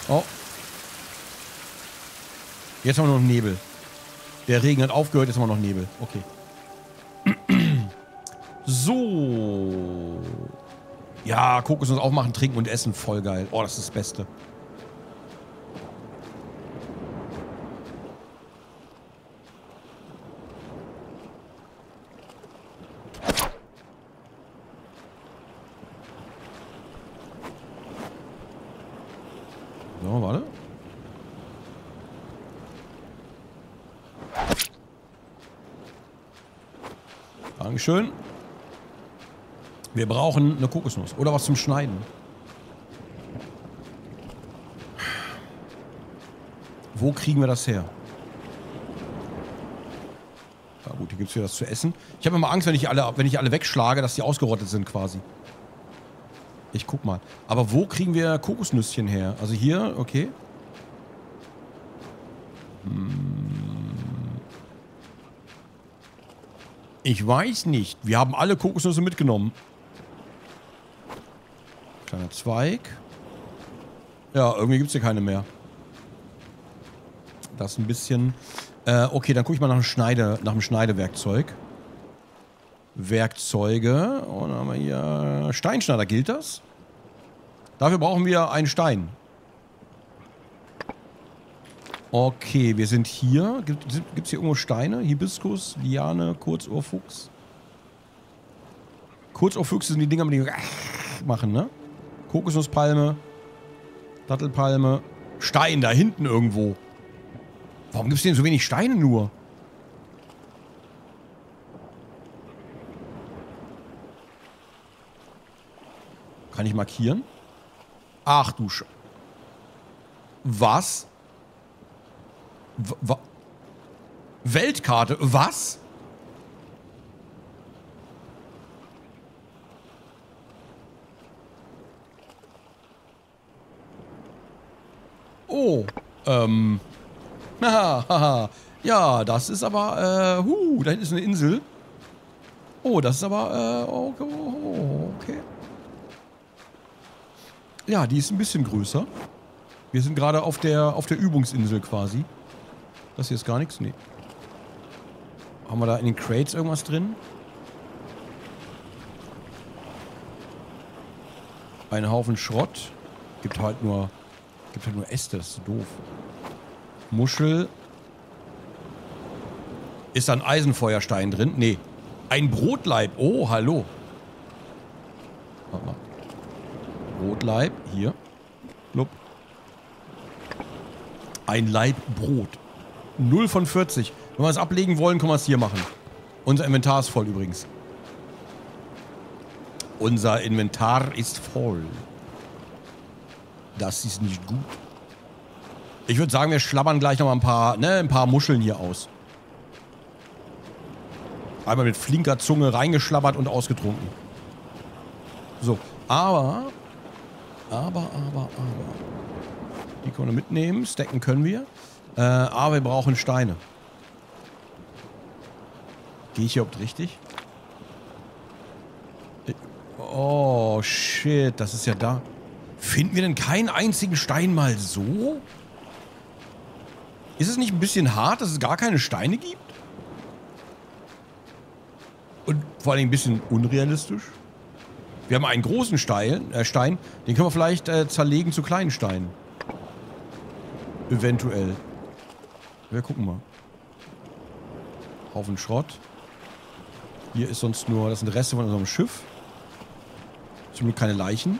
Oh. Jetzt haben wir noch Nebel. Der Regen hat aufgehört, jetzt haben wir noch Nebel. Okay. So. Ja, Kokosnuss aufmachen, trinken und essen. Voll geil. Oh, das ist das Beste. So, warte. Dankeschön. Wir brauchen eine Kokosnuss. Oder was zum Schneiden. Wo kriegen wir das her? Na gut, hier gibt es wieder was zu essen. Ich habe immer Angst, wenn ich alle wegschlage, dass die ausgerottet sind quasi. Ich guck mal. Aber wo kriegen wir Kokosnüsschen her? Also hier, okay. Ich weiß nicht. Wir haben alle Kokosnüsse mitgenommen. Kleiner Zweig. Ja, irgendwie gibt es hier keine mehr. Das ist ein bisschen... okay, dann gucke ich mal nach dem Schneidewerkzeug. Werkzeuge. Und dann haben wir hier... Steinschneider, gilt das? Dafür brauchen wir einen Stein. Okay, wir sind hier. Gibt es hier irgendwo Steine? Hibiskus, Liane, Kurzohrfuchs. Kurzohrfüchse sind die Dinger, mit denen wir machen, ne? Kokosnusspalme. Dattelpalme. Stein da hinten irgendwo. Warum gibt es denn so wenig Steine nur? Kann ich markieren? Ach du Sch... Was? Weltkarte? Was? Oh, haha, ja, das ist aber, da hinten ist eine Insel. Oh, das ist aber, okay. Ja, die ist ein bisschen größer. Wir sind gerade auf der Übungsinsel quasi. Das hier ist gar nichts? Nee. Haben wir da in den Crates irgendwas drin? Ein Haufen Schrott. Gibt halt nur Äste, das ist so doof. Muschel. Ist da ein Eisenfeuerstein drin? Nee. Ein Brotleib. Oh, hallo. Warte mal. Brotleib. Hier. Blub. Ein Laib Brot. 0 von 40. Wenn wir es ablegen wollen, können wir es hier machen. Unser Inventar ist voll übrigens. Unser Inventar ist voll. Das ist nicht gut. Ich würde sagen, wir schlabbern gleich noch mal ein paar Muscheln hier aus. Einmal mit flinker Zunge reingeschlabbert und ausgetrunken. So, aber. Die können wir mitnehmen. Stacken können wir. Aber wir brauchen Steine. Gehe ich hier überhaupt richtig? Oh, shit. Das ist ja da. Finden wir denn keinen einzigen Stein mal so? Ist es nicht ein bisschen hart, dass es gar keine Steine gibt? Und vor allem ein bisschen unrealistisch? Wir haben einen großen Stein, den können wir vielleicht zerlegen zu kleinen Steinen. Eventuell. Wir gucken mal. Haufen Schrott. Hier ist sonst nur, das sind Reste von unserem Schiff. Zum Glück keine Leichen.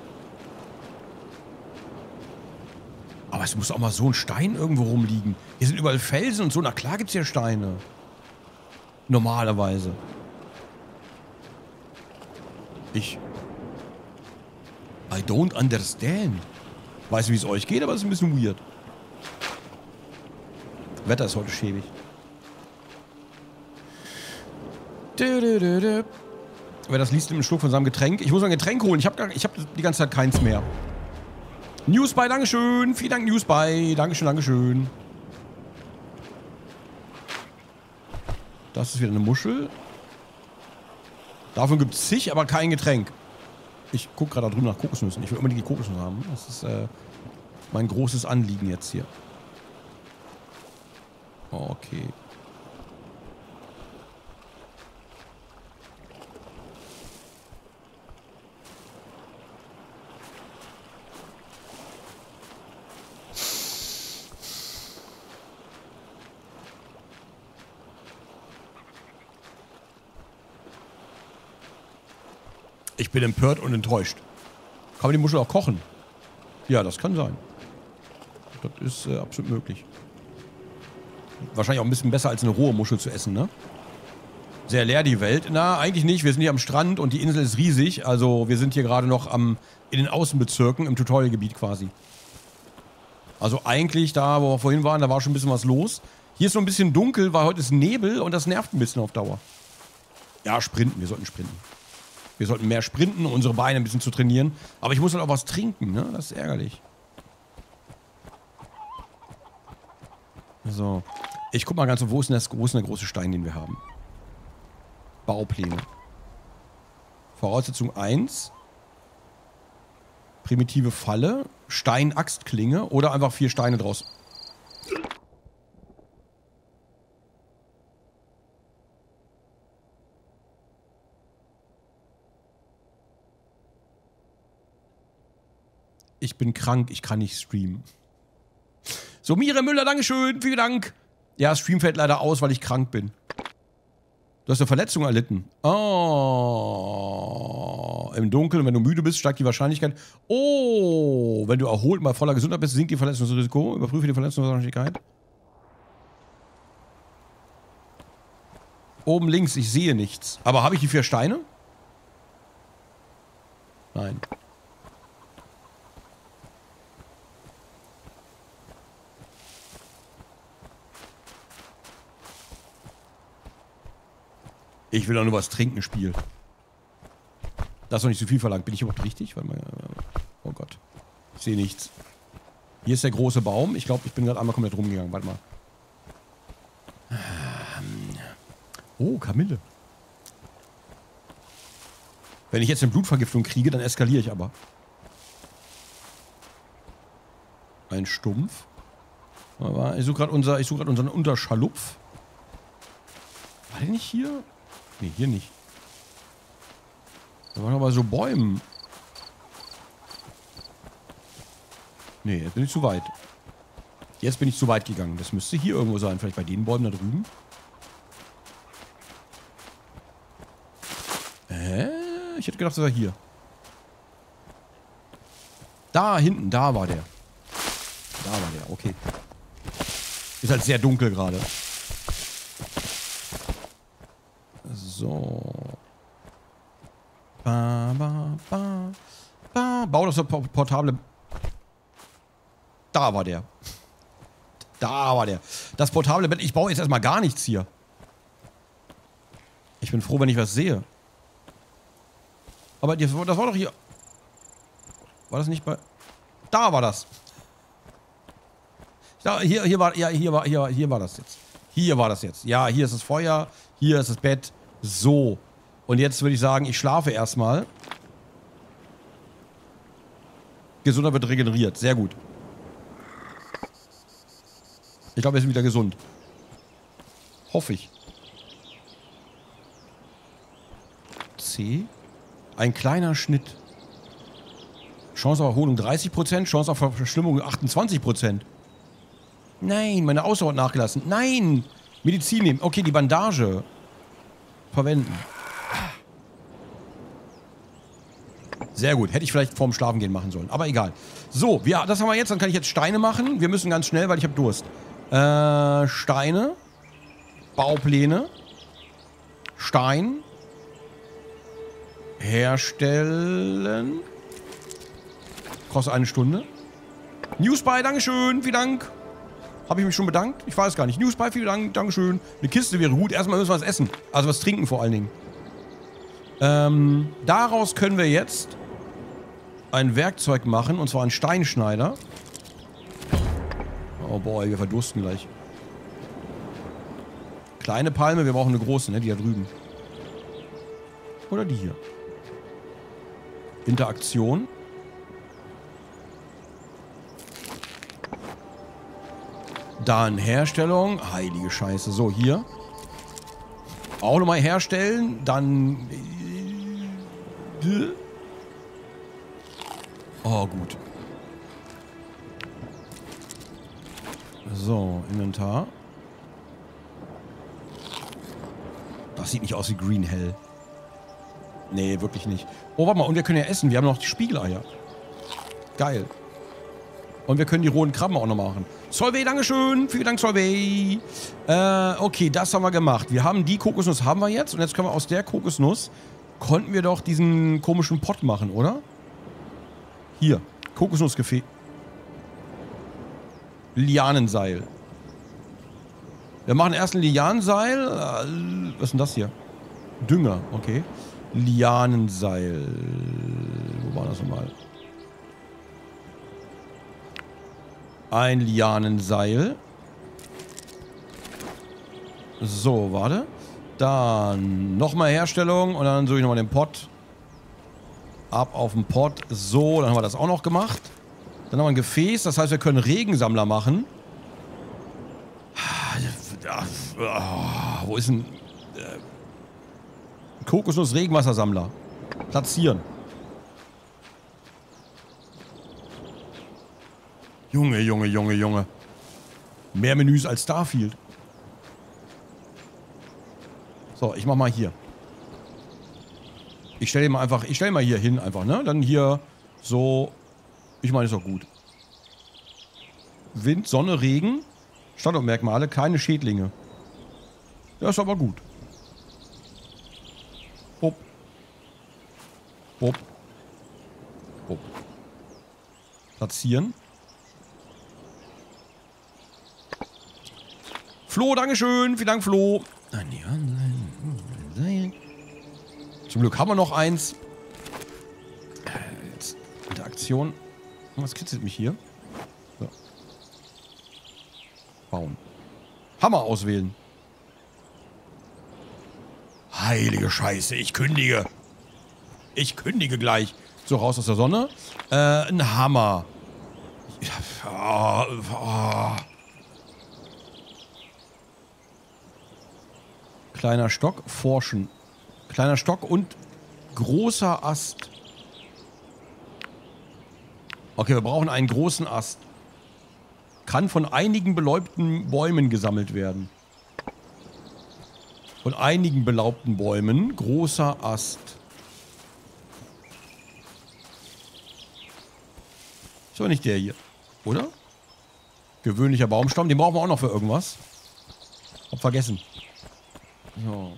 Aber es muss auch mal so ein Stein irgendwo rumliegen. Hier sind überall Felsen und so. Na klar gibt es hier Steine. Normalerweise. I don't understand. Weiß nicht, wie es euch geht, aber es ist ein bisschen weird. Wetter ist heute schäbig. Wer das liest, nimmt einen Schluck von seinem Getränk. Ich muss ein Getränk holen. Ich hab die ganze Zeit keins mehr. Newsby, Dankeschön. Vielen Dank, Newsby. Dankeschön, Dankeschön. Das ist wieder eine Muschel. Davon gibt es zig, aber kein Getränk. Ich gucke gerade da drüben nach Kokosnüssen. Ich will unbedingt die Kokosnüsse haben. Das ist, mein großes Anliegen jetzt hier. Okay. Ich bin empört und enttäuscht. Kann man die Muschel auch kochen? Ja, das kann sein. Das ist absolut möglich. Wahrscheinlich auch ein bisschen besser als eine rohe Muschel zu essen, ne? Sehr leer die Welt. Na, eigentlich nicht. Wir sind hier am Strand und die Insel ist riesig. Also wir sind hier gerade noch in den Außenbezirken, im Tutorialgebiet quasi. Also eigentlich da, wo wir vorhin waren, da war schon ein bisschen was los. Hier ist so ein bisschen dunkel, weil heute ist Nebel und das nervt ein bisschen auf Dauer. Ja, sprinten. Wir sollten sprinten. Wir sollten mehr sprinten, um unsere Beine ein bisschen zu trainieren. Aber ich muss halt auch was trinken, ne? Das ist ärgerlich. So. Ich guck mal ganz so, wo ist denn der große Stein, den wir haben? Baupläne. Voraussetzung 1. Primitive Falle. Stein-Axtklinge oder einfach 4 Steine draus. Ich bin krank, ich kann nicht streamen. So, Mire Müller, dankeschön, vielen Dank. Ja, Stream fällt leider aus, weil ich krank bin. Du hast eine Verletzung erlitten. Oh. Im Dunkeln, wenn du müde bist, steigt die Wahrscheinlichkeit. Oh. Wenn du erholt mal voller Gesundheit bist, sinkt die Verletzungsrisiko. Überprüfe die Verletzungswahrscheinlichkeit. Oben links, ich sehe nichts. Aber habe ich die 4 Steine? Nein. Ich will doch nur was trinken, Spiel. Das ist doch nicht so viel verlangt. Bin ich überhaupt richtig? Warte mal. Oh Gott. Ich sehe nichts. Hier ist der große Baum. Ich glaube, ich bin gerade einmal komplett rumgegangen. Warte mal. Oh, Kamille. Wenn ich jetzt eine Blutvergiftung kriege, dann eskaliere ich aber. Ein Stumpf. Ich suche gerade unseren Unterschalupf. War der nicht hier? Nee, hier nicht. Da waren aber so Bäume. Nee, jetzt bin ich zu weit. Jetzt bin ich zu weit gegangen. Das müsste hier irgendwo sein. Vielleicht bei den Bäumen da drüben. Ich hätte gedacht, das war hier. Da hinten, da war der. Da war der, okay. Ist halt sehr dunkel gerade. So. Bau das portable... Da war der. Da war der. Das portable Bett. Ich baue jetzt erstmal gar nichts hier. Ich bin froh, wenn ich was sehe. Aber das war doch hier. War das nicht bei... Da war das. Hier war das jetzt. Hier war das jetzt. Ja, hier ist das Feuer. Hier ist das Bett. So. Und jetzt würde ich sagen, ich schlafe erstmal. Gesundheit wird regeneriert. Sehr gut. Ich glaube, wir sind wieder gesund. Hoffe ich. C. Ein kleiner Schnitt. Chance auf Erholung 30%, Chance auf Verschlimmung 28%. Nein, meine Ausdauer hat nachgelassen. Nein! Medizin nehmen. Okay, die Bandage verwenden. Sehr gut. Hätte ich vielleicht vorm Schlafen gehen machen sollen. Aber egal. So, das haben wir jetzt. Dann kann ich jetzt Steine machen. Wir müssen ganz schnell, weil ich habe Durst. Steine. Baupläne. Stein. Herstellen. Kostet 1 Stunde. Newsby, Dankeschön. Vielen Dank. Habe ich mich schon bedankt? Ich weiß gar nicht. Newsby, vielen Dank. Dankeschön. Eine Kiste wäre gut. Erstmal müssen wir was essen. Also was trinken vor allen Dingen. Daraus können wir jetzt ein Werkzeug machen. Und zwar einen Steinschneider. Oh boy, wir verdursten gleich. Kleine Palme, wir brauchen eine große, ne? Die da drüben. Oder die hier. Interaktion. Dann Herstellung. Heilige Scheiße. So, hier. Auch nochmal herstellen. Dann... Oh, gut. So, Inventar. Das sieht nicht aus wie Green Hell. Nee, wirklich nicht. Oh, warte mal, und wir können ja essen. Wir haben noch die Spiegeleier. Geil. Und wir können die rohen Krabben auch noch machen. Solvay, Dankeschön. Vielen Dank, Solvay. Okay, das haben wir gemacht. Wir haben die Kokosnuss, haben wir jetzt. Und jetzt können wir aus der Kokosnuss, konnten wir doch diesen komischen Pott machen, oder? Hier, Kokosnussgefäß. Lianenseil. Wir machen erst ein Lianenseil. Was ist denn das hier? Dünger, okay. Lianenseil. Wo war das nochmal? Ein Lianenseil. So, warte. Dann nochmal Herstellung und dann suche ich nochmal den Pott. Ab auf den Pott. So, dann haben wir das auch noch gemacht. Dann haben wir ein Gefäß, das heißt, wir können Regensammler machen. Wo ist ein Kokosnuss-Regenwassersammler? Platzieren. Junge, Junge, Junge, Junge. Mehr Menüs als Starfield. So, ich mach mal hier. Ich stelle mal hier hin einfach, ne? Dann hier so. Ich meine, ist doch gut. Wind, Sonne, Regen. Standortmerkmale, keine Schädlinge. Ja, ist aber gut. Hopp. Hopp. Hopp. Platzieren. Flo, Dankeschön. Vielen Dank, Flo. Zum Glück haben wir noch eins. Jetzt Interaktion. Was kitzelt mich hier? So. Bauen. Hammer auswählen. Heilige Scheiße, ich kündige. Ich kündige gleich. So, raus aus der Sonne. Ein Hammer. Kleiner Stock, forschen. Kleiner Stock und großer Ast. Okay, wir brauchen einen großen Ast. Kann von einigen beläubten Bäumen gesammelt werden. Von einigen belaubten Bäumen. Großer Ast. Ist aber nicht der hier. Oder? Gewöhnlicher Baumstamm. Den brauchen wir auch noch für irgendwas. Hab vergessen. So.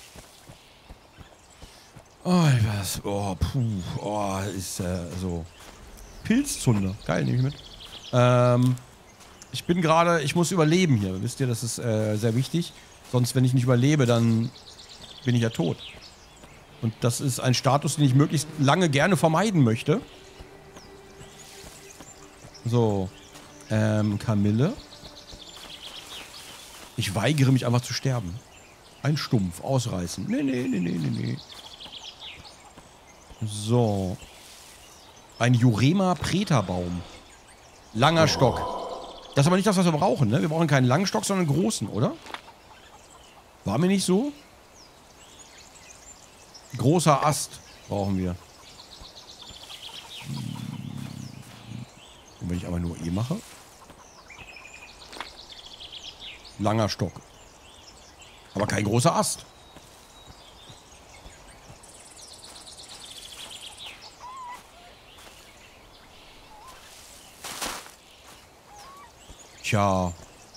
Oh, was? Oh, puh. Oh, ist so. Pilzzunder. Geil, nehme ich mit. Ich bin gerade, ich muss überleben hier. Wisst ihr, das ist sehr wichtig. Sonst, wenn ich nicht überlebe, dann bin ich ja tot. Und das ist ein Status, den ich möglichst lange gerne vermeiden möchte. So. Kamille. Ich weigere mich einfach zu sterben. Ein Stumpf. Ausreißen. Nee. So. Ein Jurema-Preta-Baum. Langer Stock. Das ist aber nicht das, was wir brauchen, ne? Wir brauchen keinen langen Stock, sondern einen großen, oder? War mir nicht so? Großer Ast brauchen wir. Und wenn ich aber nur E mache. Langer Stock. Aber kein großer Ast. Tja.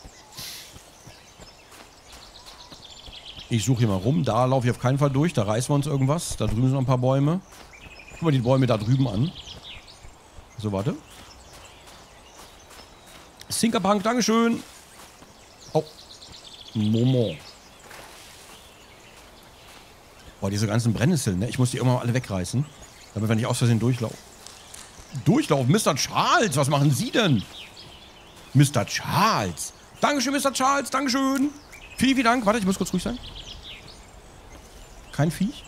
Ich suche hier mal rum. Da laufe ich auf keinen Fall durch. Da reißen wir uns irgendwas. Da drüben sind noch ein paar Bäume. Guck mal die Bäume da drüben an. So, warte. Sinkerpunk, Dankeschön. Oh. Momo. Boah, diese ganzen Brennnesseln, ne? Ich muss die irgendwann mal alle wegreißen. Damit wir nicht aus Versehen durchlaufen. Durchlaufen? Mr. Charles, was machen Sie denn? Mr. Charles. Dankeschön, Mr. Charles. Dankeschön. Vielen Dank. Warte, ich muss kurz ruhig sein. Kein Viech?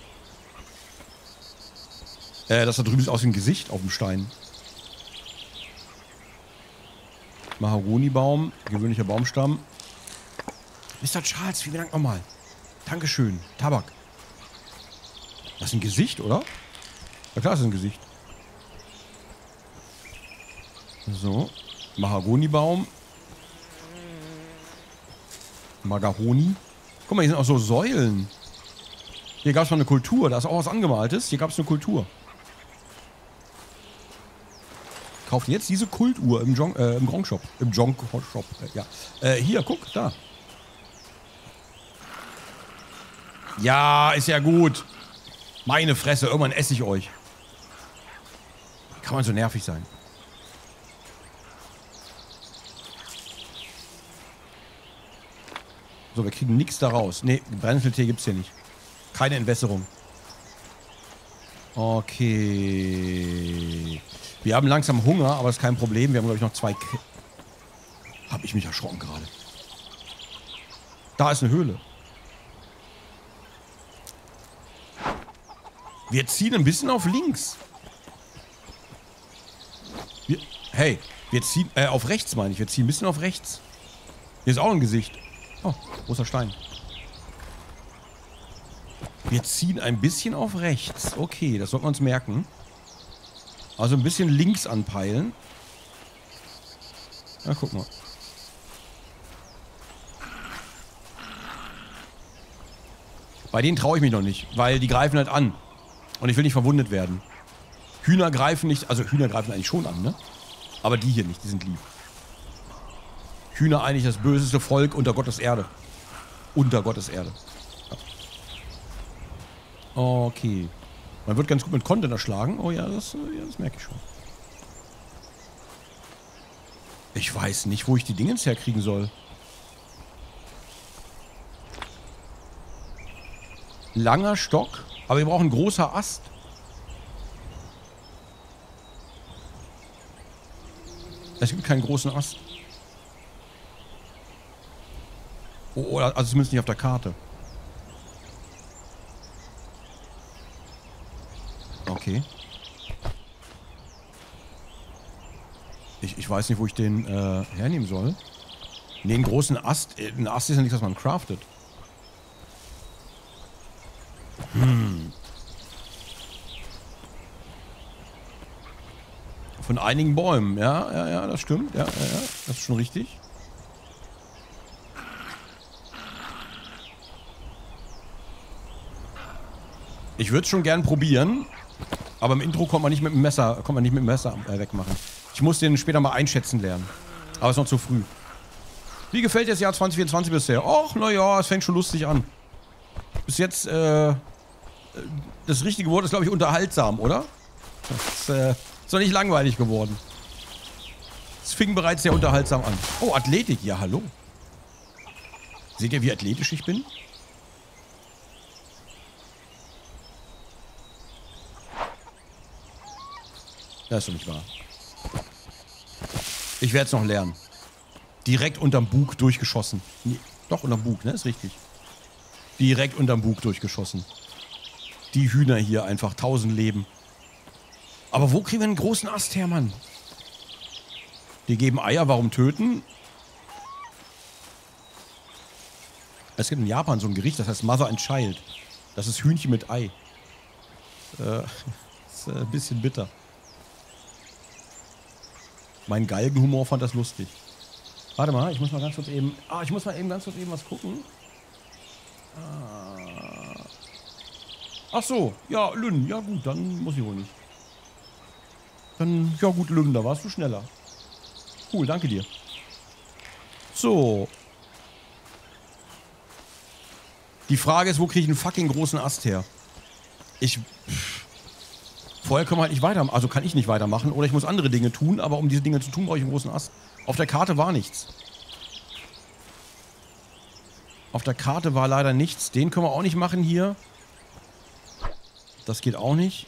Das da drüben sieht aus wie ein Gesicht auf dem Stein. Mahagonibaum, gewöhnlicher Baumstamm. Mr. Charles, vielen Dank nochmal. Dankeschön. Tabak. Das ist ein Gesicht, oder? Ja klar, das ist ein Gesicht. So. Mahagonibaum. Magahoni. Guck mal, hier sind auch so Säulen. Hier gab es mal eine Kultur. Da ist auch was Angemaltes. Hier gab es eine Kultur. Kauft jetzt diese Kultuhr im Gronk-Shop. Im Gronk-Shop. Ja. Hier, guck, da. Ja, ist ja gut. Meine Fresse, irgendwann esse ich euch. Kann man so nervig sein. So, wir kriegen nichts da raus. Ne, Brennnesseltee gibt's hier nicht. Keine Entwässerung. Okay. Wir haben langsam Hunger, aber das ist kein Problem. Wir haben, glaube ich, noch 2... Hab ich mich erschrocken gerade. Da ist eine Höhle. Wir ziehen ein bisschen auf links. Wir ziehen... auf rechts meine ich. Wir ziehen ein bisschen auf rechts. Hier ist auch ein Gesicht. Oh, großer Stein. Wir ziehen ein bisschen auf rechts. Okay, das sollten wir uns merken. Also ein bisschen links anpeilen. Na, guck mal. Bei denen traue ich mich noch nicht, weil die greifen halt an. Und ich will nicht verwundet werden. Hühner greifen nicht, also Hühner greifen eigentlich schon an, ne? Aber die hier nicht, die sind lieb. Hühner eigentlich das böseste Volk unter Gottes Erde. Unter Gottes Erde. Ja. Okay. Man wird ganz gut mit Content erschlagen. Oh ja, das merke ich schon. Ich weiß nicht, wo ich die Dingens herkriegen soll. Langer Stock. Aber wir brauchen einen großen Ast. Es gibt keinen großen Ast. Oh, also zumindest nicht auf der Karte. Okay. Ich weiß nicht, wo ich den hernehmen soll. Ne, einen großen Ast. Ein Ast ist ja nichts, was man craftet. Von einigen Bäumen. Ja, das stimmt. Ja, das ist schon richtig. Ich würde es schon gern probieren, aber im Intro kommt man nicht mit dem Messer, wegmachen. Ich muss den später mal einschätzen lernen. Aber es ist noch zu früh. Wie gefällt dir das Jahr 2024 bisher? Och, naja, es fängt schon lustig an. Bis jetzt, das richtige Wort ist, glaube ich, unterhaltsam, oder? Das ist doch nicht langweilig geworden. Es fing bereits sehr unterhaltsam an. Oh, Athletik, ja, hallo. Seht ihr, wie athletisch ich bin? Das ist doch nicht wahr. Ich werde es noch lernen. Direkt unterm Bug durchgeschossen. Nee, doch, unterm Bug, ne? Ist richtig. Direkt unterm Bug durchgeschossen. Die Hühner hier einfach, 1000 Leben. Aber wo kriegen wir einen großen Ast her, Mann? Die geben Eier, warum töten? Es gibt in Japan so ein Gericht, das heißt Mother and Child. Das ist Hühnchen mit Ei. Ist ein bisschen bitter. Mein Galgenhumor fand das lustig. Warte mal, ich muss mal ganz kurz eben... ich muss mal eben ganz kurz eben was gucken. Ach so, ja, Lünn. Ja gut, dann muss ich wohl nicht. Dann, ja gut, Lünn, da warst du schneller. Cool, danke dir. So. Die Frage ist, wo kriege ich einen fucking großen Ast her? Vorher können wir halt nicht weitermachen. Also kann ich nicht weitermachen. Oder ich muss andere Dinge tun. Aber um diese Dinge zu tun, brauche ich einen großen Ast. Auf der Karte war nichts. Auf der Karte war leider nichts. Den können wir auch nicht machen hier. Das geht auch nicht.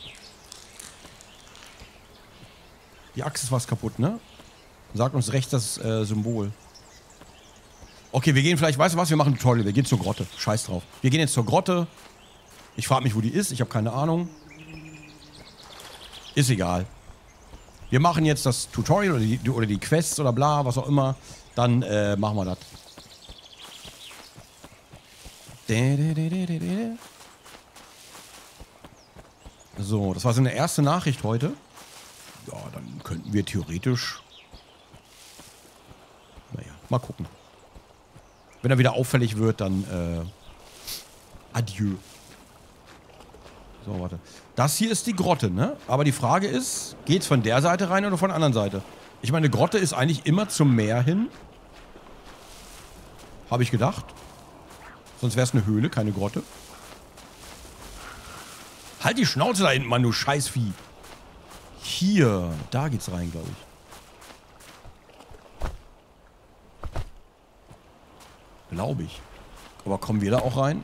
Die Axt ist was kaputt, ne? Sagt uns rechts das Symbol. Okay, wir gehen vielleicht, weißt du was, wir machen ein Tutorial. Wir gehen zur Grotte. Scheiß drauf. Wir gehen jetzt zur Grotte. Ich frage mich, wo die ist. Ich habe keine Ahnung. Ist egal. Wir machen jetzt das Tutorial oder die Quests oder bla, was auch immer. Dann machen wir das. So, das war seine erste Nachricht heute. Ja, dann könnten wir theoretisch... Naja, mal gucken. Wenn er wieder auffällig wird, dann adieu. So, warte. Das hier ist die Grotte, ne? Aber die Frage ist, geht's von der Seite rein oder von der anderen Seite? Ich meine, Grotte ist eigentlich immer zum Meer hin. Habe ich gedacht. Sonst wäre es eine Höhle, keine Grotte. Halt die Schnauze da hinten, Mann, du Scheißvieh. Hier, da geht's rein, glaube ich. Glaube ich. Aber kommen wir da auch rein?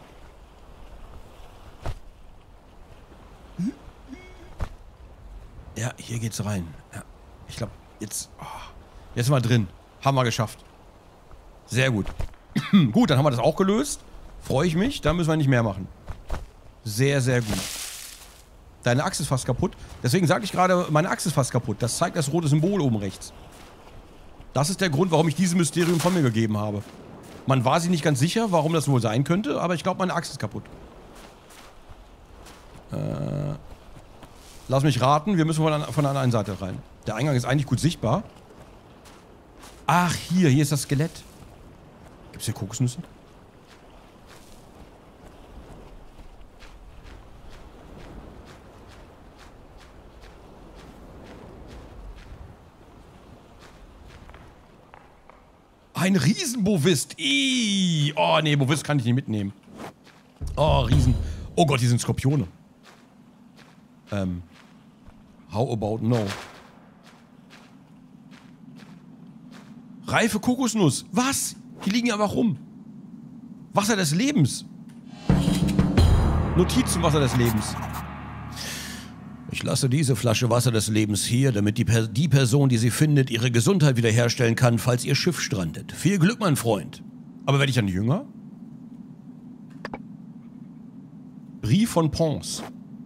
Ja, hier geht's rein. Ja, ich glaube, jetzt... Oh, jetzt sind wir drin. Haben wir geschafft. Sehr gut. Gut, dann haben wir das auch gelöst. Freue ich mich. Da müssen wir nicht mehr machen. Sehr, sehr gut. Deine Axt ist fast kaputt. Deswegen sage ich gerade, meine Axt ist fast kaputt. Das zeigt das rote Symbol oben rechts. Das ist der Grund, warum ich dieses Mysterium von mir gegeben habe. Man war sich nicht ganz sicher, warum das wohl sein könnte, aber ich glaube, meine Axt ist kaputt. Lass mich raten, wir müssen von der anderen Seite rein. Der Eingang ist eigentlich gut sichtbar. Ach, hier ist das Skelett. Gibt es hier Kokosnüsse? Ein Riesenbovist. Oh, nee, Bovist kann ich nicht mitnehmen. Oh, Riesen. Oh Gott, die sind Skorpione. How about no? Reife Kokosnuss. Was? Die liegen aber rum. Wasser des Lebens. Notiz zum Wasser des Lebens. Ich lasse diese Flasche Wasser des Lebens hier, damit die Person, die sie findet, ihre Gesundheit wiederherstellen kann, falls ihr Schiff strandet. Viel Glück, mein Freund. Aber werde ich dann jünger? Brief von Ponce.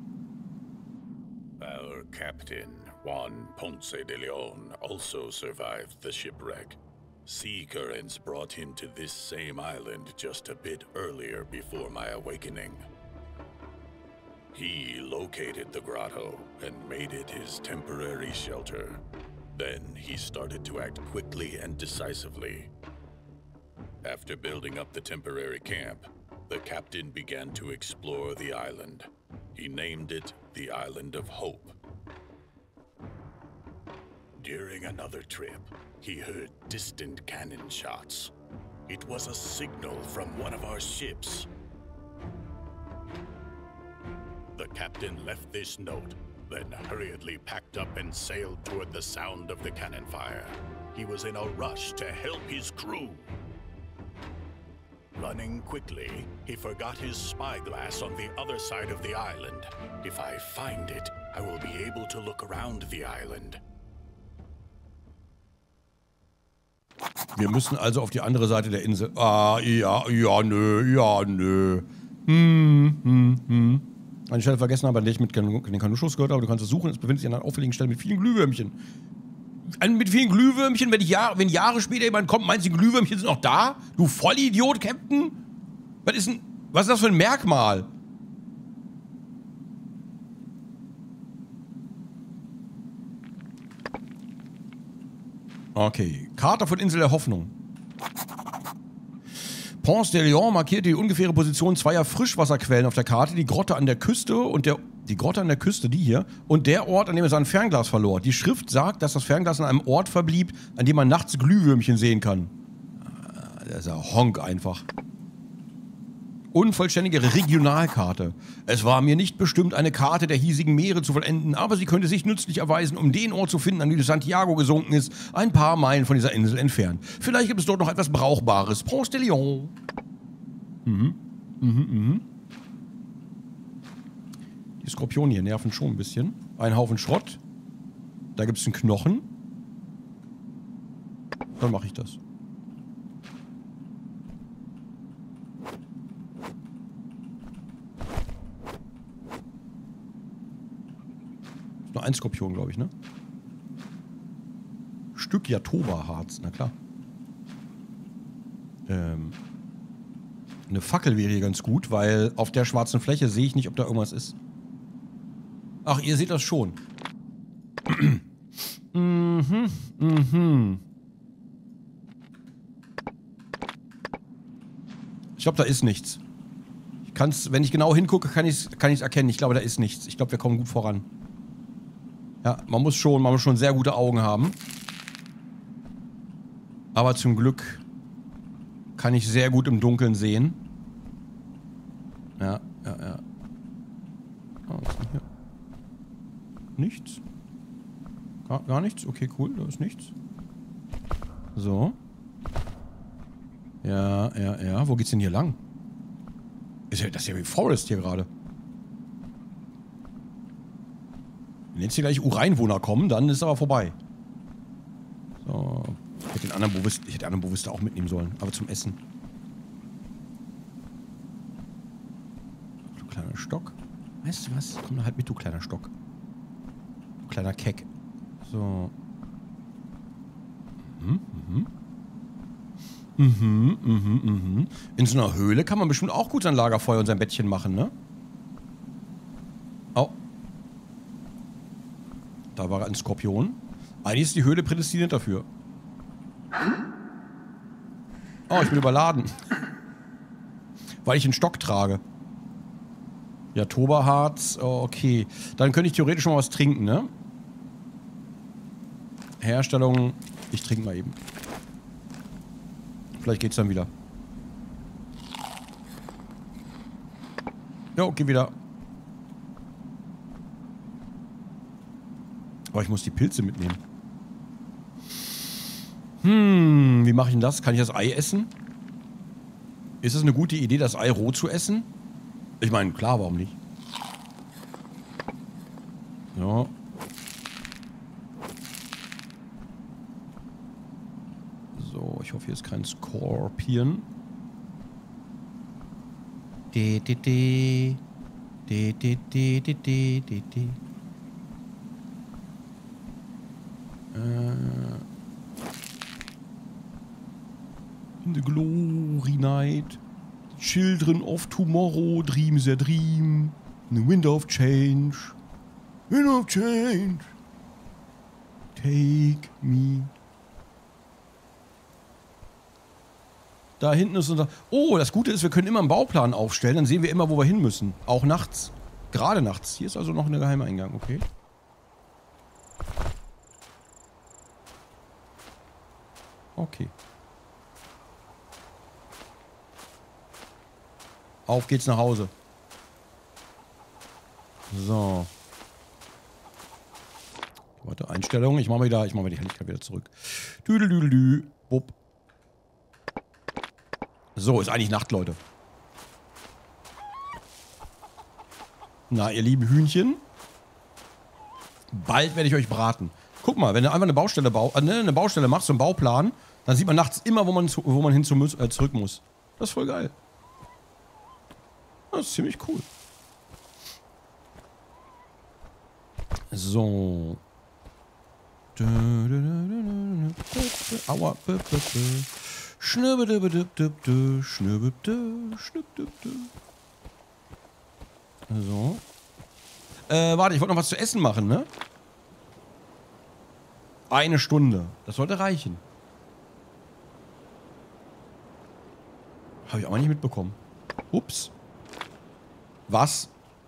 Our captain, Juan Ponce de Leon, also survived the shipwreck. Sea currents brought him to this same island just a bit earlier before my awakening. He located the grotto and made it his temporary shelter. Then he started to act quickly and decisively. After building up the temporary camp, the captain began to explore the island. He named it the Island of Hope. During another trip, he heard distant cannon shots. It was a signal from one of our ships. The captain left this note, then hurriedly packed up and sailed toward the sound of the cannon fire. He was in a rush to help his crew. Running quickly, he forgot his spyglass on the other side of the island. If I find it, I will be able to look around the island. Wir müssen also auf die andere Seite der Insel. Ah, nö. Eine Stelle vergessen habe, an der ich mit den Kanuschos gehört habe. Du kannst es suchen. Es befindet sich an einer auffälligen Stelle mit vielen Glühwürmchen. Mit vielen Glühwürmchen, wenn Jahre später jemand kommt, meinst du, die Glühwürmchen sind noch da? Du Vollidiot, Captain? Was ist das für ein Merkmal? Okay. Karte von Insel der Hoffnung. Ponce de Leon markierte die ungefähre Position zweier Frischwasserquellen auf der Karte, die Grotte an der Küste und die Grotte an der Küste, die hier, und der Ort, an dem er sein Fernglas verlor. Die Schrift sagt, dass das Fernglas an einem Ort verblieb, an dem man nachts Glühwürmchen sehen kann. Das ist ja Honk einfach. Unvollständige Regionalkarte. Es war mir nicht bestimmt, eine Karte der hiesigen Meere zu vollenden, aber sie könnte sich nützlich erweisen, um den Ort zu finden, an dem Santiago gesunken ist, ein paar Meilen von dieser Insel entfernt. Vielleicht gibt es dort noch etwas Brauchbares. Ponce de Leon. Die Skorpione hier nerven schon ein bisschen. Ein Haufen Schrott. Da gibt es einen Knochen. Dann mache ich das. Nur ein Skorpion, glaube ich, ne? Stück Jatoba-Harz, na klar. Eine Fackel wäre hier ganz gut, weil auf der schwarzen Fläche sehe ich nicht, ob da irgendwas ist. Ach, ihr seht das schon. Ich glaube, da ist nichts. Wenn ich genau hingucke, kann ich es erkennen. Ich glaube, da ist nichts. Ich glaube, wir kommen gut voran. Ja, man muss schon sehr gute Augen haben. Aber zum Glück kann ich sehr gut im Dunkeln sehen. Ja. Oh, was ist denn hier? Nichts? Gar nichts? Okay, cool, da ist nichts. So. Ja. Wo geht's denn hier lang? Das ist ja wie Forest hier gerade. Wenn jetzt hier gleich Ureinwohner kommen, dann ist aber vorbei. So. Ich hätte den anderen Bovista auch mitnehmen sollen, aber zum Essen. Du kleiner Stock. Weißt du was? Komm halt mit, du kleiner Stock. Du kleiner Keck. So. In so einer Höhle kann man bestimmt auch gut sein Lagerfeuer und sein Bettchen machen, ne? Oh. Da war ein Skorpion. Eigentlich ist die Höhle prädestiniert dafür. Oh, ich bin überladen. Weil ich einen Stock trage. Ja, Toba-Harz. Oh, okay. Dann könnte ich theoretisch mal was trinken, ne? Herstellung. Ich trinke mal eben. Vielleicht geht's dann wieder. Jo, geh wieder. Aber ich muss die Pilze mitnehmen. Wie mache ich denn das? Kann ich das Ei essen? Ist es eine gute Idee, das Ei roh zu essen? Ich meine, klar, warum nicht? Ja. So, ich hoffe, hier ist kein Skorpion. In the glory night, children of tomorrow dream their dream. In the wind of change, take me. Da hinten ist unser... Oh, das Gute ist, wir können immer einen Bauplan aufstellen. Dann sehen wir immer, wo wir hin müssen. Auch nachts. Gerade nachts. Hier ist also noch ein geheimer Eingang, okay. Okay. Auf geht's nach Hause. So. Warte, Einstellungen. Ich mach mal die Helligkeit wieder zurück. Düdelüdelü. Bupp. So, ist eigentlich Nacht, Leute. Na, ihr lieben Hühnchen. Bald werde ich euch braten. Guck mal, wenn du einfach eine Baustelle machst, so einen Bauplan, dann sieht man nachts immer, wo man zurück muss. Das ist voll geil. Das ist ziemlich cool. So. Aua. So. Warte, ich wollte noch was zu essen machen, ne? 1 Stunde. Das sollte reichen. Habe ich auch nicht mitbekommen. Ups. Was?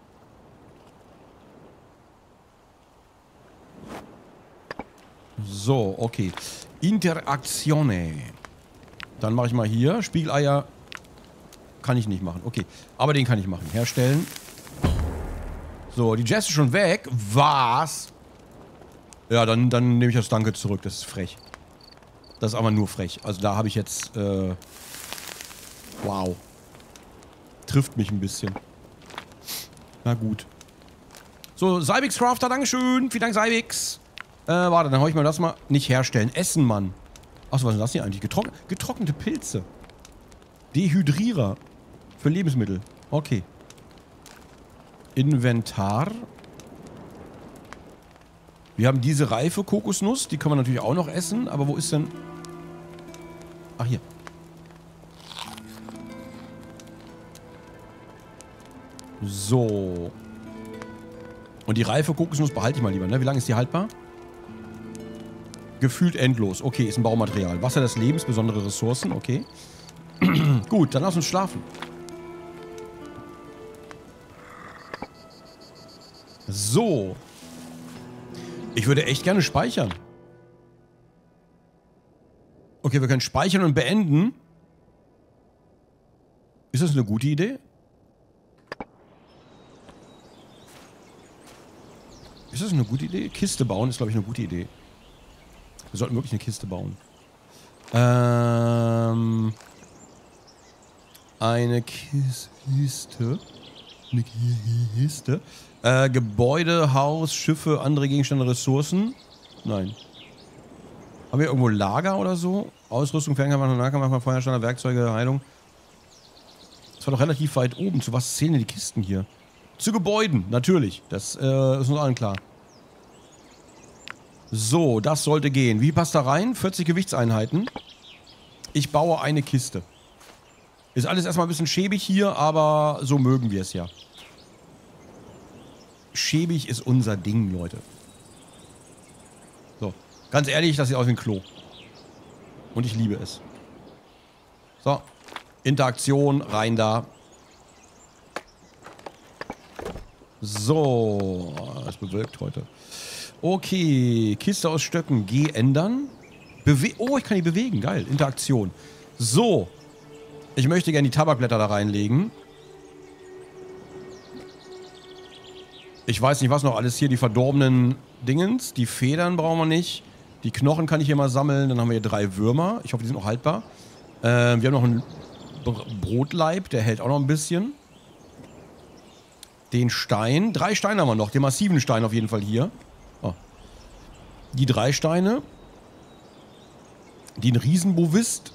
So, okay. Interaktione. Dann mache ich mal hier. Spiegeleier kann ich nicht machen. Okay. Aber den kann ich machen. Herstellen. So, die Jess ist schon weg. Was? Ja, dann nehme ich das Danke zurück. Das ist frech. Das ist aber nur frech. Also da habe ich jetzt... wow. Trifft mich ein bisschen. Na gut. So, Cybix Crafter, dankeschön. Vielen Dank, Cybix. Warte, dann hau ich mal das mal... Nicht herstellen. Essen, Mann. Achso, was ist das hier eigentlich? Getrocknete Pilze. Dehydrierer. Für Lebensmittel. Okay. Inventar. Wir haben diese reife Kokosnuss, die können wir natürlich auch noch essen, aber wo ist denn... Ach, hier. So. Und die reife Kokosnuss behalte ich mal lieber, ne? Wie lange ist die haltbar? Gefühlt endlos. Okay, ist ein Baumaterial. Wasser des Lebens, besondere Ressourcen, okay. Gut, dann lass uns schlafen. So. Ich würde echt gerne speichern. Okay, wir können speichern und beenden. Ist das eine gute Idee? Ist das eine gute Idee? Kiste bauen ist, glaube ich, eine gute Idee. Wir sollten wirklich eine Kiste bauen. Eine Kiste. Eine Kiste. Gebäude, Haus, Schiffe, andere Gegenstände, Ressourcen. Nein. Haben wir irgendwo Lager oder so? Ausrüstung, Fernkampf, Nahkampf, Feuersteiner, Werkzeuge, Heilung. Das war doch relativ weit oben. Zu was zählen denn die Kisten hier? Zu Gebäuden, natürlich. Das ist uns allen klar. So, das sollte gehen. Wie passt da rein? 40 Gewichtseinheiten. Ich baue eine Kiste. Ist alles erstmal ein bisschen schäbig hier, aber so mögen wir es ja. Schäbig ist unser Ding, Leute. So, ganz ehrlich, das sieht aus wie ein Klo. Und ich liebe es. So, Interaktion, rein da. So, es bewölkt heute. Okay, Kiste aus Stöcken, G ändern. Oh, ich kann die bewegen, geil, Interaktion. So, ich möchte gerne die Tabakblätter da reinlegen. Ich weiß nicht, was noch alles hier, die verdorbenen Dingens. Die Federn brauchen wir nicht. Die Knochen kann ich hier mal sammeln. Dann haben wir hier 3 Würmer. Ich hoffe, die sind noch haltbar. Wir haben noch einen Brotleib, der hält auch noch ein bisschen. Den Stein. 3 Steine haben wir noch. Den massiven Stein auf jeden Fall hier. Oh. Die 3 Steine. Den Riesenbovist.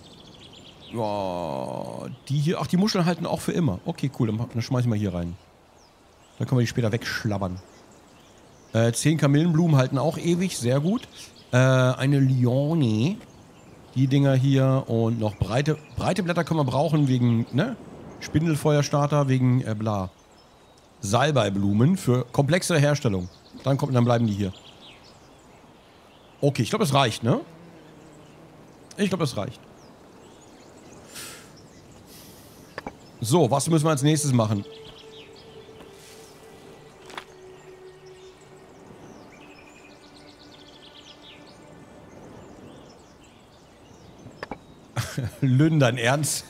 Oh, die hier. Ach, die Muscheln halten auch für immer. Okay, cool. Dann schmeiß ich mal hier rein. Dann können wir die später wegschlabbern. 10 Kamillenblumen halten auch ewig. Sehr gut. Eine Lione. Die Dinger hier. Und noch breite Blätter können wir brauchen wegen, ne? Spindelfeuerstarter, wegen, bla. Salbeiblumen für komplexere Herstellung. Dann bleiben die hier. Okay, ich glaube, das reicht, ne? Ich glaube, das reicht. So, was müssen wir als nächstes machen? Lündern, Ernst?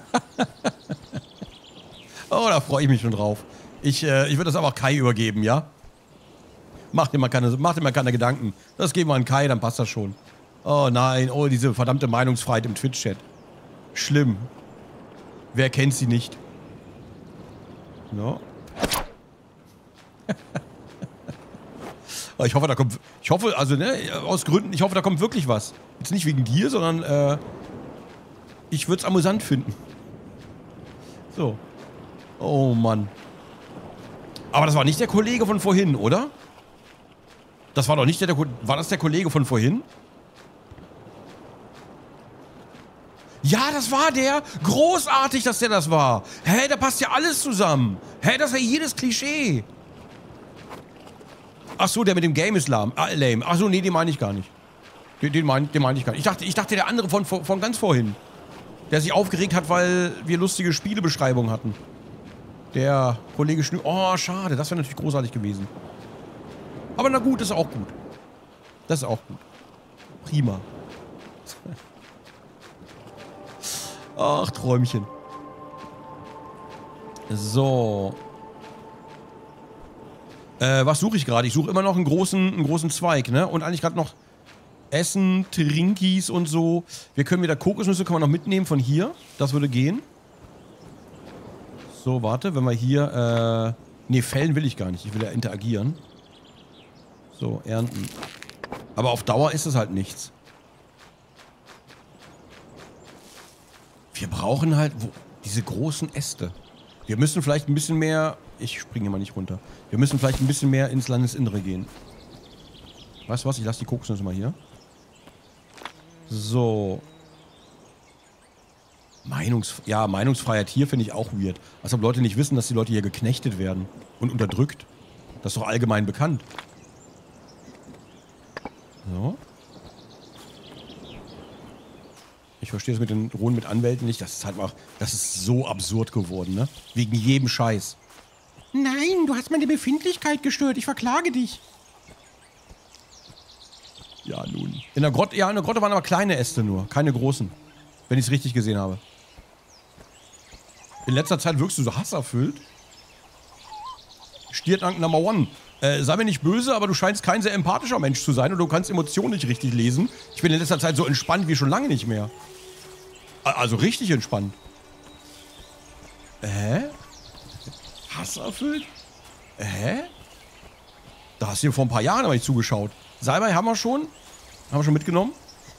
Oh, da freue ich mich schon drauf. Ich würde das aber auch Kai übergeben, ja? Mach dir mal keine Gedanken. Das geben wir an Kai, dann passt das schon. Oh nein, oh, diese verdammte Meinungsfreiheit im Twitch-Chat. Schlimm. Wer kennt sie nicht? No. Ich hoffe, aus Gründen, ich hoffe, da kommt wirklich was. Jetzt nicht wegen dir, sondern, ich würde es amüsant finden. So. Oh Mann. Aber das war nicht der Kollege von vorhin, oder? Das war doch nicht war das der Kollege von vorhin? Ja, das war der. Großartig, dass der das war. Hä, da passt ja alles zusammen. Hä, das ist ja jedes Klischee. Ach so, der mit dem Game ist lame. Ach so, nee, den meine ich gar nicht. Den meine ich gar nicht. Ich dachte, der andere von ganz vorhin. Der sich aufgeregt hat, weil wir lustige Spielebeschreibungen hatten. Der Kollege Schnür. Oh, schade. Das wäre natürlich großartig gewesen. Aber na gut, das ist auch gut. Das ist auch gut. Prima. Ach, Träumchen. So. Was suche ich gerade? Ich suche immer noch einen großen Zweig, ne? Und eigentlich gerade noch Essen, Trinkis und so. Wir können wieder Kokosnüsse können wir noch mitnehmen von hier. Das würde gehen. So, warte, wenn wir hier, nee, fällen will ich gar nicht. Ich will ja interagieren. So, ernten. Aber auf Dauer ist es halt nichts. Wir brauchen halt diese großen Äste. Wir müssen vielleicht ein bisschen mehr... Ich springe mal nicht runter. Wir müssen vielleicht ein bisschen mehr ins Landesinnere gehen. Weißt du was? Ich lasse die Kokosnüsse mal hier. So. Meinungsfreiheit hier finde ich auch weird. Als ob Leute nicht wissen, dass die Leute hier geknechtet werden und unterdrückt. Das ist doch allgemein bekannt. So. Ich verstehe es mit den Drohnen mit Anwälten nicht. Das ist halt mal, das ist so absurd geworden, ne? Wegen jedem Scheiß. Nein, du hast meine Befindlichkeit gestört. Ich verklage dich. Ja, nun. In der Grotte waren aber kleine Äste nur, keine großen. Wenn ich es richtig gesehen habe. In letzter Zeit wirkst du so hasserfüllt. Stiertank Number One. Sei mir nicht böse, aber du scheinst kein sehr empathischer Mensch zu sein und du kannst Emotionen nicht richtig lesen. Ich bin in letzter Zeit so entspannt wie schon lange nicht mehr. Also richtig entspannt. Hasserfüllt? Da hast du dir vor ein paar Jahren aber nicht zugeschaut. Salbei haben wir schon. Haben wir schon mitgenommen.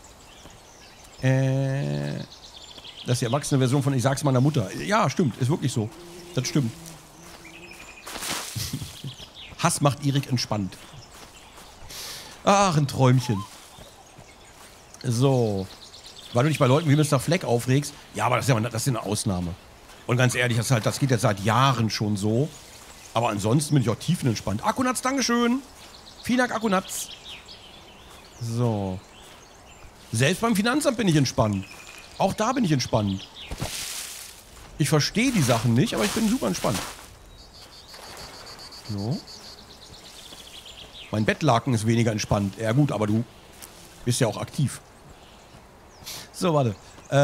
Das ist die erwachsene Version von Ich sag's meiner Mutter. Ja, stimmt. Ist wirklich so. Das stimmt. Hass macht Erik entspannt. Ach, ein Träumchen. So. Weil du dich bei Leuten wie Mr. Fleck aufregst. Ja, aber das ist ja eine Ausnahme. Und ganz ehrlich, das geht jetzt seit Jahren schon so. Aber ansonsten bin ich auch tiefenentspannt. Akkunatz, Dankeschön. Vielen Dank, Akkunatz. So. Selbst beim Finanzamt bin ich entspannt. Auch da bin ich entspannt. Ich verstehe die Sachen nicht, aber ich bin super entspannt. So. Mein Bettlaken ist weniger entspannt. Ja gut, aber du bist ja auch aktiv. So, warte.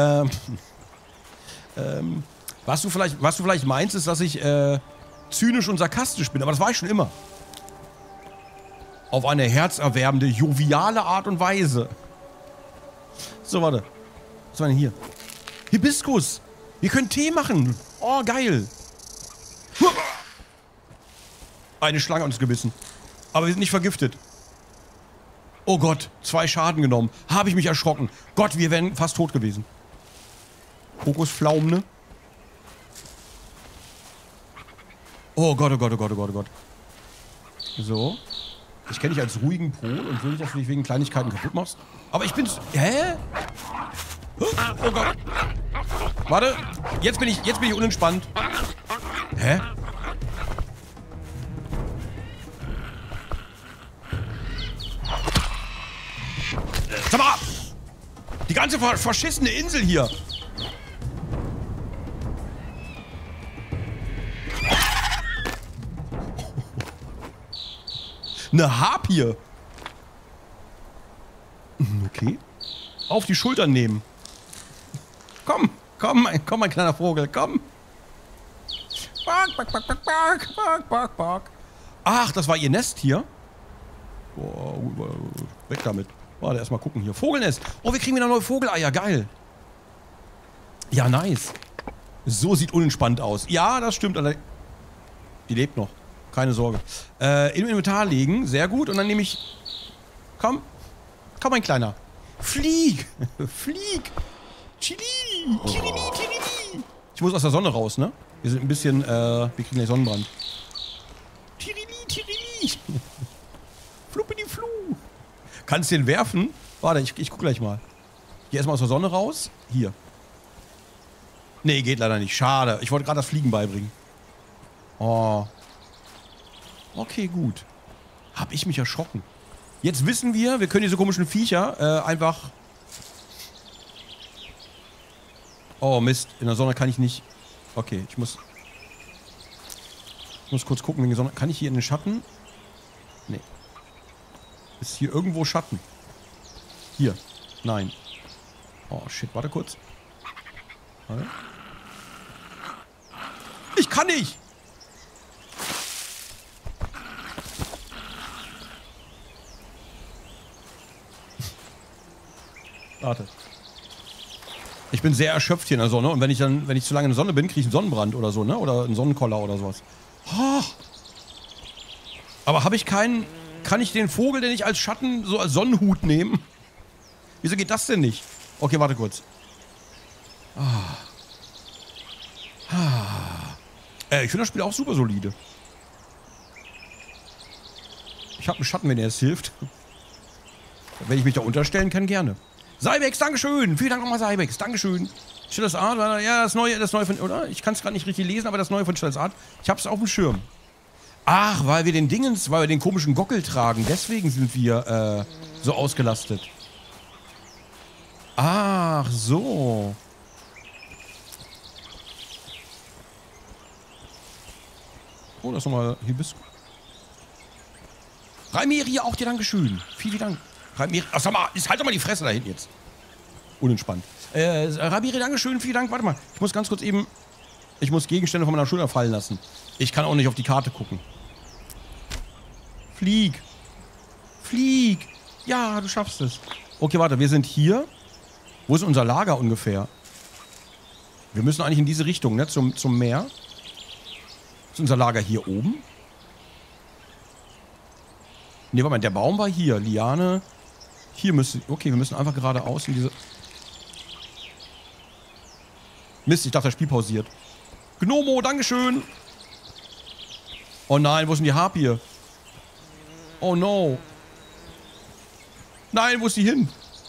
Was du vielleicht meinst, ist, dass ich zynisch und sarkastisch bin. Aber das war ich schon immer. Auf eine herzerwärmende, joviale Art und Weise. So, warte. Was war denn hier? Hibiskus. Wir können Tee machen. Oh, geil. Eine Schlange uns gebissen. Aber wir sind nicht vergiftet. Oh Gott, 2 Schaden genommen. Habe ich mich erschrocken. Gott, wir wären fast tot gewesen. Kokosflaumen, ne? Oh Gott, oh Gott, oh Gott, oh Gott, oh Gott. So. Ich kenne dich als ruhigen Pol und will nicht, dass du dich wegen Kleinigkeiten kaputt machst. Aber ich bin's... Hä? Oh Gott. Warte. Jetzt bin ich unentspannt. Hä? Sag mal! Die ganze verschissene Insel hier. Eine Harpie. Okay. Auf die Schultern nehmen. Komm, mein kleiner Vogel, komm. Ach, das war ihr Nest hier? Boah, weg damit. Warte, erstmal gucken hier. Vogelnest. Oh, wir kriegen wieder neue Vogeleier. Geil. Ja, nice. So sieht unentspannt aus. Ja, das stimmt. Die lebt noch. Keine Sorge. Im Inventar legen. Sehr gut. Und dann nehme ich... Komm, mein Kleiner. Flieg. Flieg. Chili. Ich muss aus der Sonne raus, ne? Wir sind ein bisschen... wir kriegen gleich Sonnenbrand. Tirili. Fluppidi-flu. Kannst du den werfen? Warte, ich guck gleich mal. Geh erstmal aus der Sonne raus. Hier. Nee, geht leider nicht. Schade. Ich wollte gerade das Fliegen beibringen. Oh. Okay, gut. Hab ich mich erschrocken. Jetzt wissen wir können diese komischen Viecher einfach... Oh, Mist. In der Sonne kann ich nicht... Okay, ich muss kurz gucken wegen der Sonne. Kann ich hier in den Schatten? Nee. Ist hier irgendwo Schatten? Hier. Nein. Oh, shit. Warte kurz. Warte. Ich kann nicht! Warte. Ich bin sehr erschöpft hier in der Sonne und wenn ich zu lange in der Sonne bin, kriege ich einen Sonnenbrand oder so, ne? Oder einen Sonnenkoller oder sowas. Oh. Aber kann ich den Vogel denn nicht als Schatten, so als Sonnenhut nehmen? Wieso geht das denn nicht? Okay, warte kurz. Ich finde das Spiel auch super solide. Ich habe einen Schatten, wenn er es hilft. Wenn ich mich da unterstellen kann, gerne. Cybex, Dankeschön. Vielen Dank nochmal, Cybex. Dankeschön. Stilles Art, ja, das neue von, oder? Ich kann es gerade nicht richtig lesen, aber das neue von Stilles Art. Ich hab's auf dem Schirm. Ach, weil wir den komischen Gockel tragen. Deswegen sind wir, so ausgelastet. Ach, so. Oh, das ist nochmal Hibiskus. Raimiri, auch dir Dankeschön. Vielen Dank. Raimiri, ach, sag mal, halt doch mal die Fresse da hinten jetzt. Unentspannt. Raimiri, Dankeschön, vielen Dank. Warte mal, ich muss ganz kurz eben... Ich muss Gegenstände von meiner Schulter fallen lassen. Ich kann auch nicht auf die Karte gucken. Flieg. Flieg. Ja, du schaffst es. Okay, warte, wir sind hier. Wo ist unser Lager ungefähr? Wir müssen eigentlich in diese Richtung, ne? Zum Meer. Ist unser Lager hier oben? Ne, warte mal, der Baum war hier. Liane. Hier müsste... Okay, wir müssen einfach geradeaus in diese... Mist, ich dachte, das Spiel pausiert. Gnomo, Dankeschön. Oh nein, wo ist denn die Harpie? Oh no. Nein, wo ist sie hin?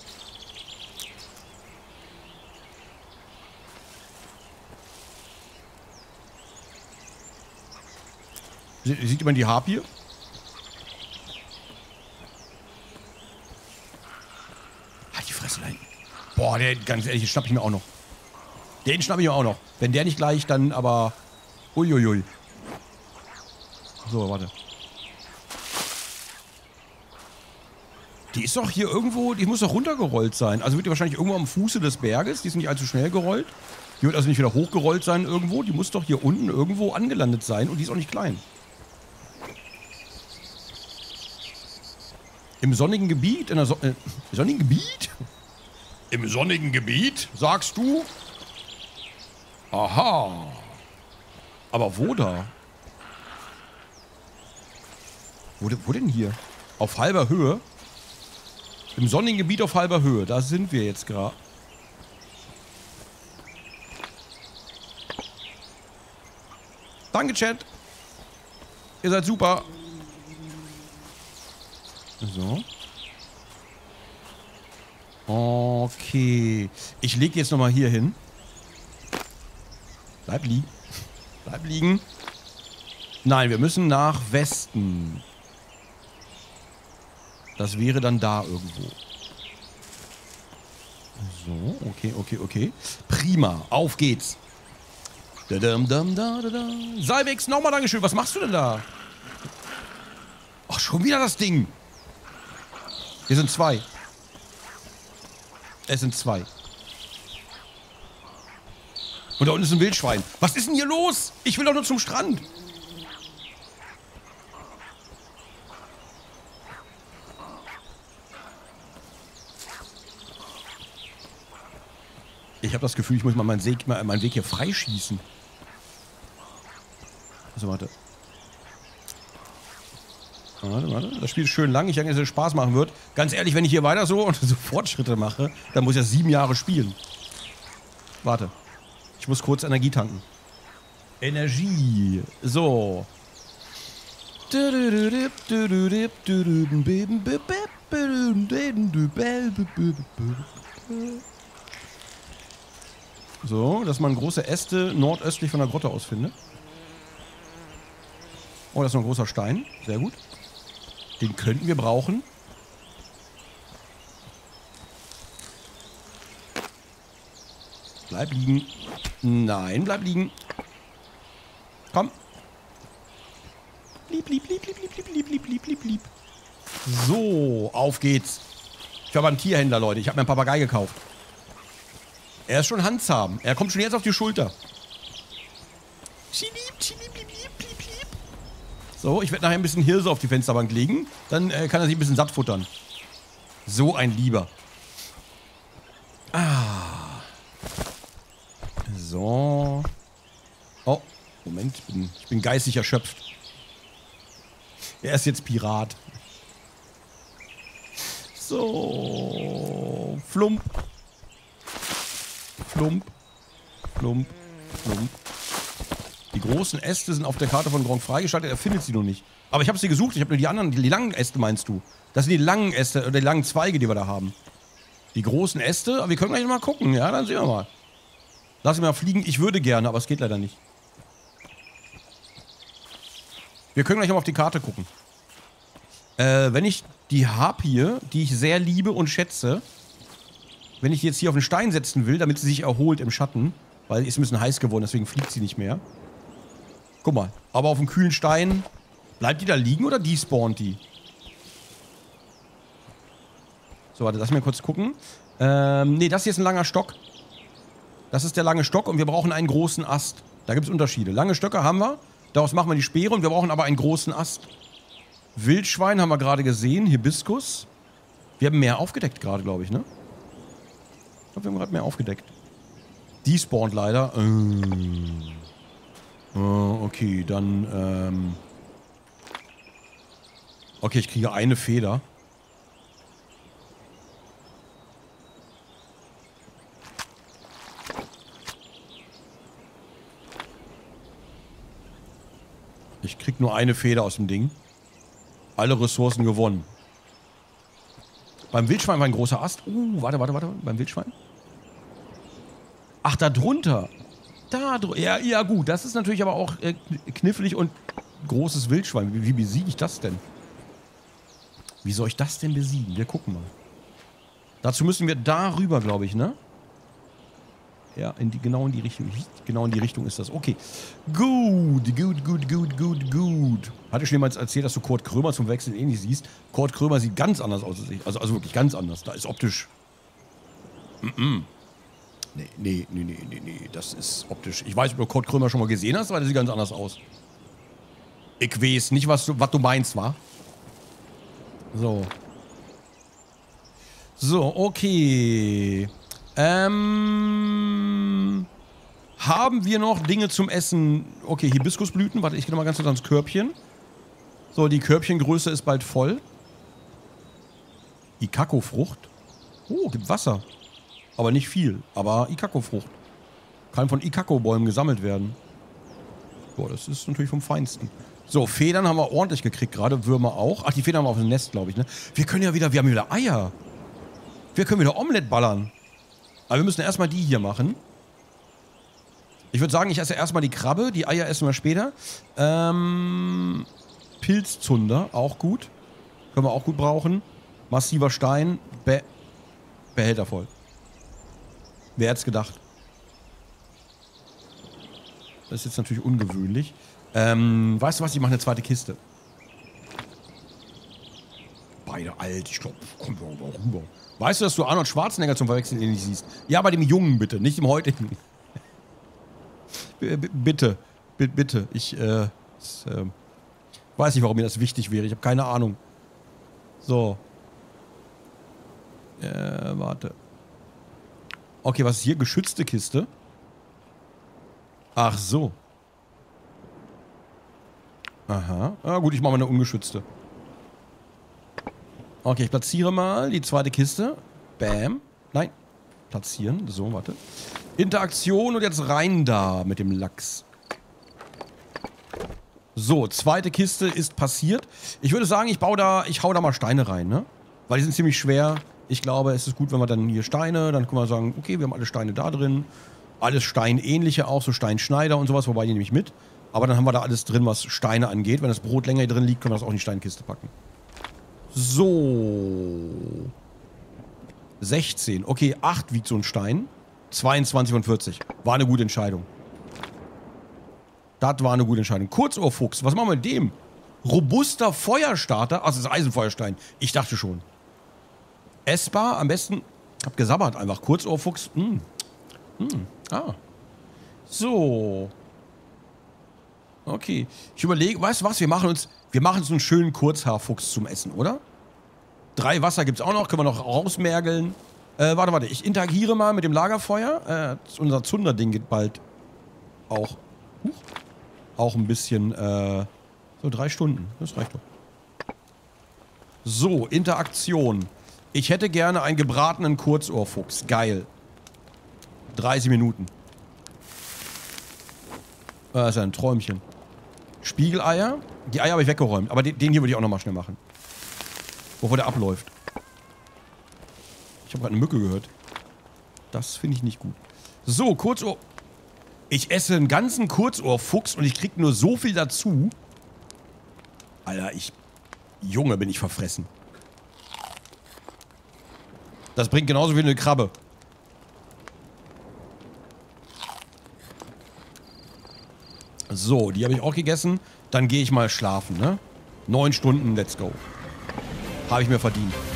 Sieht man die Harpie? Halt die Fresse da hinten. Boah, ganz ehrlich, den schnapp ich mir auch noch. Den schnapp ich mir auch noch. Wenn der nicht gleich, dann aber... Uiuiui. So, warte. Die ist doch hier irgendwo... Die muss doch runtergerollt sein. Also wird die wahrscheinlich irgendwo am Fuße des Berges. Die ist nicht allzu schnell gerollt. Die wird also nicht wieder hochgerollt sein irgendwo. Die muss doch hier unten irgendwo angelandet sein. Und die ist auch nicht klein. Im sonnigen Gebiet? In der sonnigen Gebiet? Im sonnigen Gebiet, sagst du? Aha. Aber wo da? Wo denn hier? Auf halber Höhe? Im sonnigen Gebiet auf halber Höhe. Da sind wir jetzt gerade. Danke, Chat. Ihr seid super. So. Okay. Ich lege jetzt nochmal hier hin. Bleib liegen. Bleib liegen. Nein, wir müssen nach Westen. Das wäre dann da irgendwo. So, okay. Prima. Auf geht's. Cybex, nochmal Dankeschön. Was machst du denn da? Ach, schon wieder das Ding. Hier sind zwei. Es sind zwei. Und da unten ist ein Wildschwein. Was ist denn hier los? Ich will doch nur zum Strand. Ich habe das Gefühl, ich muss mal meinen Weg hier freischießen. Also warte. Warte. Das Spiel ist schön lang. Ich denke, dass es Spaß machen wird. Ganz ehrlich, wenn ich hier weiter so Fortschritte mache, dann muss ich ja 7 Jahre spielen. Warte. Ich muss kurz Energie tanken. Energie. So. So, dass man große Äste nordöstlich von der Grotte aus findet. Oh, das ist noch ein großer Stein. Sehr gut. Den könnten wir brauchen. Bleib liegen. Nein, bleib liegen. Komm. Lieb. So, auf geht's. Ich war beim Tierhändler, Leute. Ich habe mir einen Papagei gekauft. Er ist schon handzahm. Er kommt schon jetzt auf die Schulter. So, ich werde nachher ein bisschen Hirse auf die Fensterbank legen. Dann kann er sich ein bisschen satt futtern. So ein Lieber. Ah. So. Oh, Moment. Ich bin geistig erschöpft. Er ist jetzt Pirat. So. Flump. Die großen Äste sind auf der Karte von Gronk freigeschaltet, er findet sie noch nicht. Aber ich habe sie gesucht, ich habe nur die anderen, die langen Äste meinst du? Das sind die langen Äste, oder die langen Zweige, die wir da haben. Die großen Äste, aber wir können gleich mal gucken, ja, dann sehen wir mal. Lass mich mal fliegen, ich würde gerne, aber es geht leider nicht. Wir können gleich mal auf die Karte gucken. Wenn ich die Harpie, die ich sehr liebe und schätze, wenn ich die jetzt hier auf den Stein setzen will, damit sie sich erholt im Schatten, weil ist ein bisschen heiß geworden, deswegen fliegt sie nicht mehr. Guck mal, aber auf dem kühlen Stein, bleibt die da liegen oder despawnt die? So, warte, lass mich kurz gucken. Nee, das hier ist ein langer Stock. Das ist der lange Stock und wir brauchen einen großen Ast. Da gibt es Unterschiede. Lange Stöcke haben wir, daraus machen wir die Speere und wir brauchen aber einen großen Ast. Wildschwein haben wir gerade gesehen, Hibiskus. Wir haben mehr aufgedeckt gerade, glaube ich, ne? Ich glaube, wir haben gerade mehr aufgedeckt. Die spawnt leider. Okay, dann, okay, ich kriege eine Feder. Ich krieg nur eine Feder aus dem Ding. Alle Ressourcen gewonnen. Beim Wildschwein war ein großer Ast. Warte. Beim Wildschwein? Ach, da drunter. Da drunter. Ja, gut. Das ist natürlich aber auch knifflig und großes Wildschwein. Wie besiege ich das denn? Wie soll ich das denn besiegen? Wir gucken mal. Dazu müssen wir da rüber, glaube ich, ne? Ja, genau in die Richtung. Genau in die Richtung ist das. Okay. Gut. Hatte schon jemand erzählt, dass du Kurt Krömer zum Wechseln ähnlich siehst? Kurt Krömer sieht ganz anders aus als ich. Also wirklich ganz anders. Da ist optisch. Nee. Das ist optisch. Ich weiß, ob du Kurt Krömer schon mal gesehen hast, aber der sieht ganz anders aus. Ich weiß nicht, was du meinst, wa? So. So, okay. Haben wir noch Dinge zum Essen? Okay, Hibiskusblüten. Warte, ich gehe mal ganz kurz ans Körbchen. So, die Körbchengröße ist bald voll. Ikako-Frucht. Oh, gibt Wasser. Aber nicht viel. Aber Ikako-Frucht. Kann von Ikako-Bäumen gesammelt werden. Boah, das ist natürlich vom Feinsten. So, Federn haben wir ordentlich gekriegt gerade. Würmer auch. Ach, die Federn haben wir auf dem Nest, glaube ich, ne? Wir haben wieder Eier. Wir können wieder Omelette ballern. Aber wir müssen erstmal die hier machen. Ich würde sagen, ich esse erstmal die Krabbe. Die Eier essen wir später. Pilzzunder, auch gut. Können wir auch gut brauchen. Massiver Stein. Behälter voll. Wer hätte es gedacht? Das ist jetzt natürlich ungewöhnlich. Weißt du was? Ich mache eine zweite Kiste. Beide alt. Ich glaube, kommt auch rüber. Weißt du, dass du Arnold Schwarzenegger zum Verwechseln ähnlich siehst? Ja, bei dem Jungen bitte, nicht im heutigen. Bitte. Ich weiß nicht, warum mir das wichtig wäre. Ich habe keine Ahnung. So. Warte. Okay, was ist hier? Geschützte Kiste. Ach so. Aha. Ah, gut, ich mache mal eine ungeschützte. Okay, ich platziere mal die zweite Kiste. Bam. Nein. Platzieren. So, warte. Interaktion und jetzt rein da mit dem Lachs. So, zweite Kiste ist passiert. Ich würde sagen, ich hau da mal Steine rein, ne? Weil die sind ziemlich schwer. Ich glaube, es ist gut, wenn wir dann hier Steine, dann können wir sagen, okay, wir haben alle Steine da drin. Alles Steinähnliche auch, so Steinschneider und sowas, wobei die nehme ich mit. Aber dann haben wir da alles drin, was Steine angeht. Wenn das Brot länger hier drin liegt, können wir das auch in die Steinkiste packen. So. 16. Okay, 8 wiegt so ein Stein. 22 von 40. War eine gute Entscheidung. Das war eine gute Entscheidung. Kurzohrfuchs, was machen wir mit dem? Robuster Feuerstarter. Ach, das ist Eisenfeuerstein. Ich dachte schon. Essbar, am besten. Hab gesabbert einfach. Kurzohrfuchs. So. Okay. Ich überlege, weißt du was? Wir machen uns einen schönen Kurzhaarfuchs zum Essen, oder? 3 Wasser gibt's auch noch. Können wir noch rausmergeln. Warte. Ich interagiere mal mit dem Lagerfeuer. Unser Zunderding geht bald auch. Auch ein bisschen. So 3 Stunden. Das reicht doch. So, Interaktion. Ich hätte gerne einen gebratenen Kurzohrfuchs. Geil. 30 Minuten. Das ist ja ein Träumchen. Spiegeleier. Die Eier habe ich weggeräumt. Aber den hier würde ich auch nochmal schnell machen. Bevor der abläuft. Ich habe gerade eine Mücke gehört. Das finde ich nicht gut. So, Kurzohr. Ich esse einen ganzen Kurzohrfuchs und ich krieg nur so viel dazu. Alter, Junge, bin ich verfressen. Das bringt genauso wie eine Krabbe. So, die habe ich auch gegessen. Dann gehe ich mal schlafen, ne? 9 Stunden, let's go. Habe ich mir verdient.